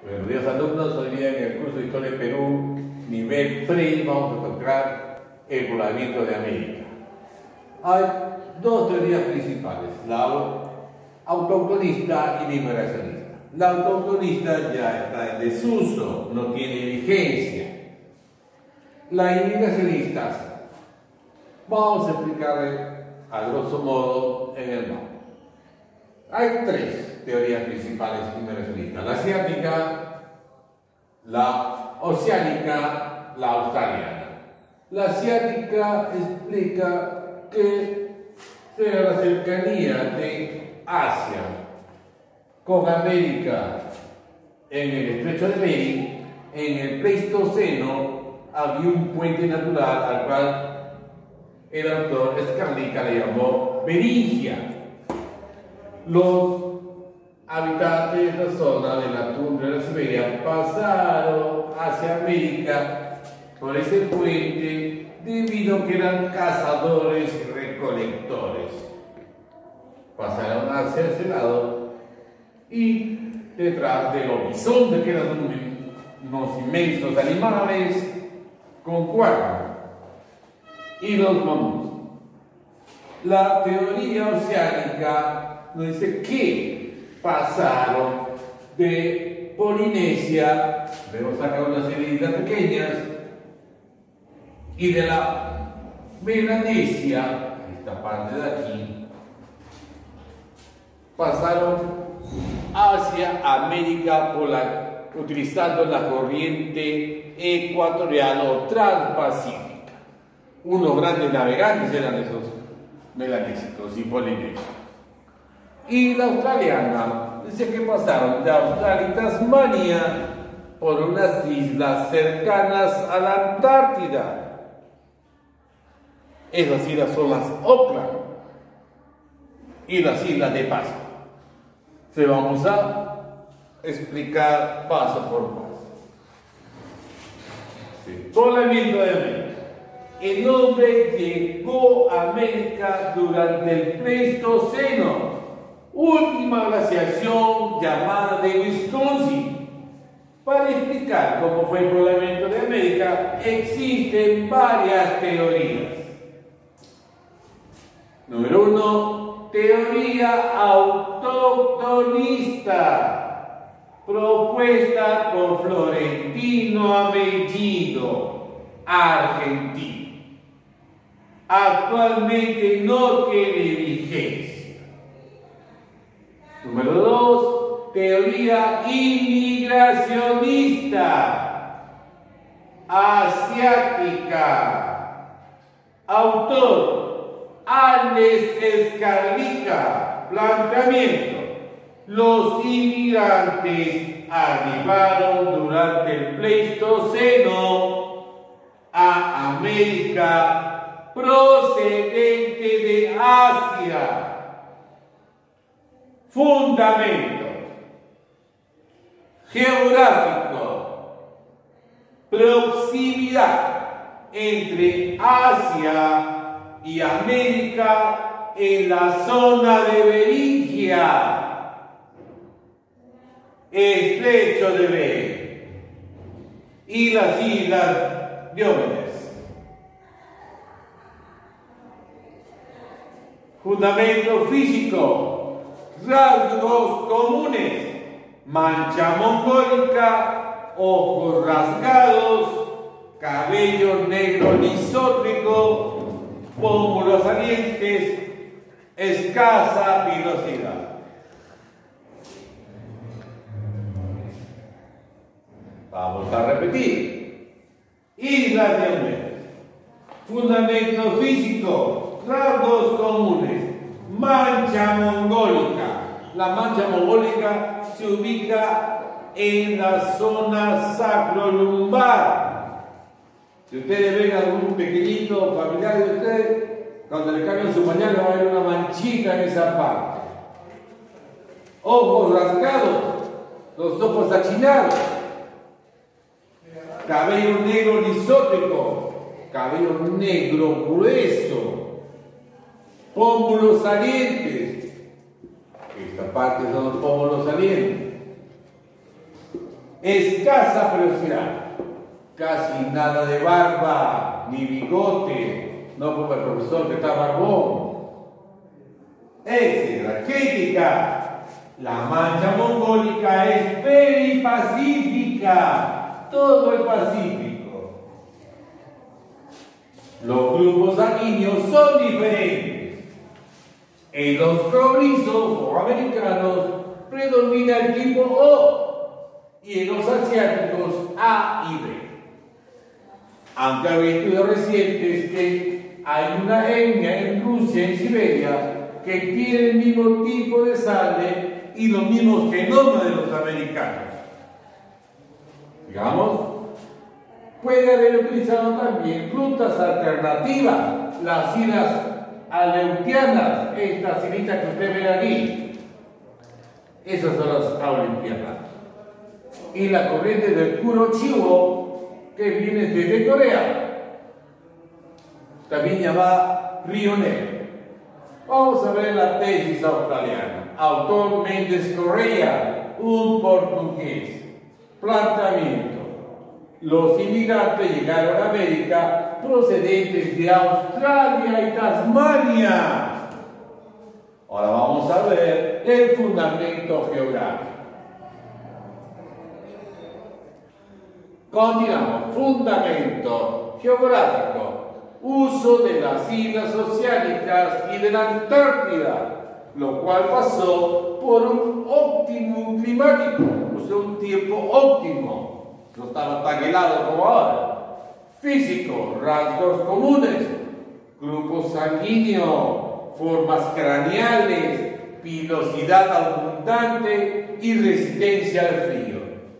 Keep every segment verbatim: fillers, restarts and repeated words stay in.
Buenos días, alumnos. Hoy día en el curso de Historia de Perú, nivel pre, vamos a tocar el poblamiento de América. Hay dos teorías principales, la autochtonista y liberacionista. La autochtonista ya está en desuso, no tiene vigencia. La inmigracionista, vamos a explicarle a grosso modo en el mapa. Hay tres teorías principales inmigracionistas: la asiática, la oceánica, la australiana. La asiática explica que sea la cercanía de Asia con América en el estrecho de Bering. En el Pleistoceno había un puente natural al cual el autor Scarlica le llamó Beringia. Los habitantes de la zona de la tundra de la Siberia pasaron hacia América por ese puente debido a que eran cazadores y recolectores. Pasaron hacia ese lado y detrás de los bisontes, que eran unos inmensos animales con cuernos, y los mamuts. La teoría oceánica nos dice que pasaron de Polinesia, debo sacar una serie de islas pequeñas, y de la Melanesia, esta parte de aquí, pasaron hacia América Polar, utilizando la corriente ecuatoriana o transpacífica. Unos grandes navegantes eran esos melanésicos y polinesios. Y la australiana dice que pasaron de Australia y Tasmania por unas islas cercanas a la Antártida. Esas islas son las Auckland y las islas de Pascua. Se vamos a explicar paso por paso. Sí. Poblamiento de América. El hombre llegó a América durante el Pleistoceno, última glaciación llamada de Wisconsin. Para explicar cómo fue el poblamiento de América, existen varias teorías. Número uno, teoría autochtonista, propuesta por Florentino Amellido, argentino. Actualmente no tiene vigencia. Número dos, teoría inmigracionista, asiática. Autor Alex Scarlica. Planteamiento: los inmigrantes arribaron durante el Pleistoceno a América procedente de Asia. Fundamento geográfico: proximidad entre Asia y América en la zona de Beringia, estrecho de Bering y las islas Diómedes. Fundamento físico: rasgos comunes: mancha mongólica, ojos rasgados, cabello negro lisótrico, pómulos salientes, escasa pilosidad. Vamos a repetir. Islas Diómedes. Fundamento físico: rasgos comunes, mancha mongólica. La mancha mongólica se ubica en la zona sacrolumbar. Si ustedes ven a algún pequeñito familiar de ustedes, cuando le cambian su pañal va a haber una manchita en esa parte. Ojos rasgados, los ojos achinados, cabello negro lisótrico, cabello negro grueso, pómulos salientes. Esta parte son los pómulos salientes. escasa preciosidad, casi nada de barba ni bigote, no como el profesor que está barbón, etcétera. Crítica. La mancha mongólica es peripacífica, todo el Pacífico. Los grupos sanguíneos son diferentes. En los cobrizos o americanos predomina el tipo O y en los asiáticos A y B. Aunque hay estudios recientes que hay una etnia en Rusia, en Siberia, que tiene el mismo tipo de sangre y los mismos genomas de los americanos. Digamos, puede haber utilizado también frutas alternativas, las cinas aleutianas, estas cinitas que usted ve aquí. Esas son las aleutianas. Y la corriente del Kurochiwo, que viene desde Corea, también llamada Río Negro. Vamos a ver la tesis australiana. Autor Méndez Correa, un portugués. Planteamiento. Los inmigrantes llegaron a América procedentes de Australia y Tasmania. Ahora vamos a ver el fundamento geográfico. Continuamos. Fundamento geográfico. Uso de las islas oceánicas y de la Antártida, lo cual pasó por un óptimo climático, o sea, un tiempo óptimo, no estaba tan helado como ahora. Físico, rasgos comunes, grupo sanguíneo, formas craneales, pilosidad abundante y resistencia al frío.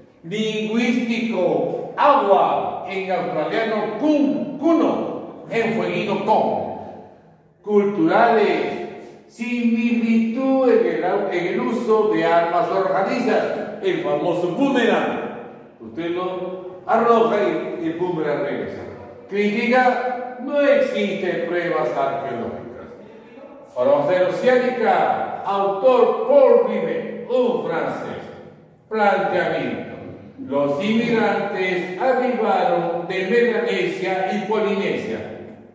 Lingüístico, agua, en australiano kun, kuno, en fueguino con. Culturales, similitud en el, en el uso de armas arrojadizas, el famoso boomerang. Usted lo arroja y el boomerang regresa. Crítica, no existen pruebas arqueológicas. Ahora vamos a ver oceánica, autor Paul Rivet, un francés. Planteamiento. Los inmigrantes arribaron de Melanesia y Polinesia.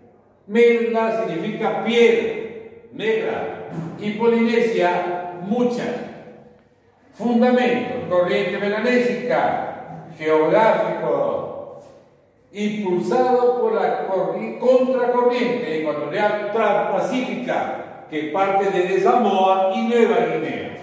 Mela significa piel negra y Polinesia mucha. Fundamento, corriente melanésica, geográfico, impulsado por la contracorriente ecuatorial transpacífica que parte desde Samoa y Nueva Guinea.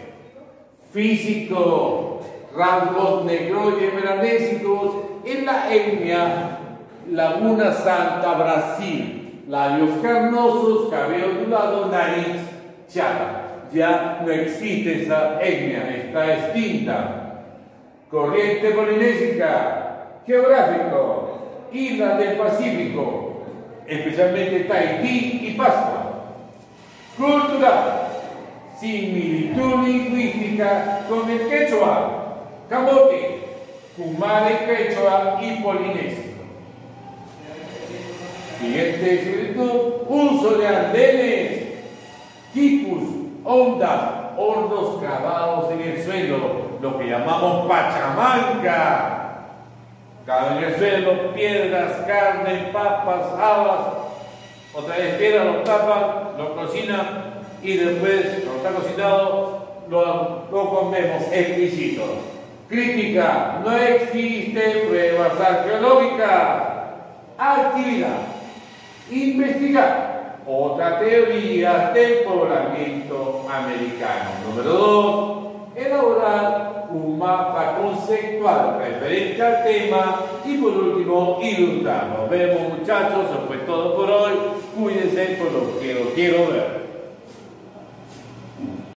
Físico, rasgos negroides melanésicos en la etnia Laguna Santa, Brasil. Labios carnosos, cabello ondulado, nariz chata. Ya no existe esa etnia, está extinta. Corriente polinésica, geográfico, islas del Pacífico, especialmente Tahití y Pascua. Cultural, similitud lingüística con el quechua, camote, kumare quechua y polinesio. Siguiente similitud, uso de andenes, quipus, ondas, hornos cavados en el suelo, lo que llamamos pachamanca. Cavan en el suelo, piedras, carne, papas, habas, otra vez piedras, lo tapan, lo cocinan y después, lo está cocinado, lo, lo comemos exquisito. Crítica, no existen pruebas arqueológicas. Actividad, investigar. Otra teoría del poblamiento americano. Número dos, elaborar un mapa conceptual referente al tema. Y por último, ilustrar. Nos vemos, muchachos, eso fue todo por hoy. Cuídense por lo que lo quiero ver.